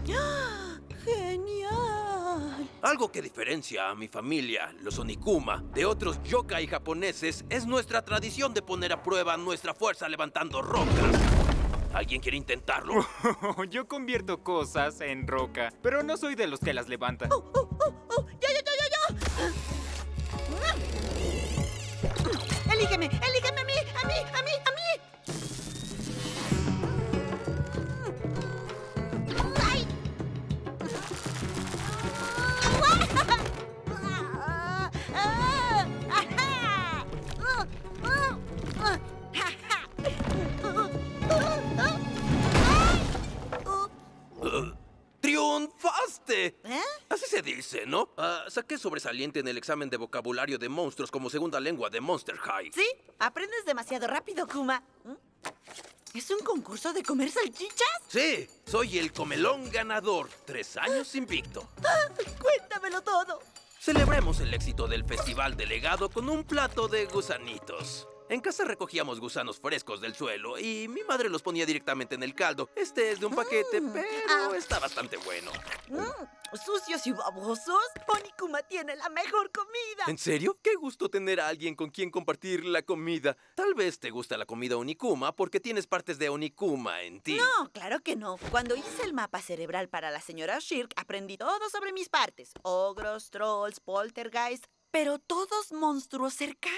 ¡Genial! Algo que diferencia a mi familia, los Onikuma, de otros yokai japoneses es nuestra tradición de poner a prueba nuestra fuerza levantando rocas. ¿Alguien quiere intentarlo? Yo convierto cosas en roca, pero no soy de los que las levantan. ¡Ya! ¡Elígeme! ¡Elígeme a mí! ¡A mí! ¡A mí! ¡A mí! ¡Ay! ¡Triunfaste! ¿Eh? Así se dice, ¿no? Saqué sobresaliente en el examen de vocabulario de monstruos como segunda lengua de Monster High. ¿Sí? Aprendes demasiado rápido, Kuma. ¿Es un concurso de comer salchichas? Sí, soy el comelón ganador. 3 años invicto. Cuéntamelo todo. Celebremos el éxito del festival delegado con un plato de gusanitos. En casa recogíamos gusanos frescos del suelo y mi madre los ponía directamente en el caldo. Este es de un paquete, pero está bastante bueno. ¿Sucios y babosos? Onikuma tiene la mejor comida. ¿En serio? Qué gusto tener a alguien con quien compartir la comida. Tal vez te gusta la comida Onikuma porque tienes partes de Onikuma en ti. No, claro que no. Cuando hice el mapa cerebral para la señora Shirk, aprendí todo sobre mis partes. Ogros, trolls, poltergeist, pero todos monstruos cercanos.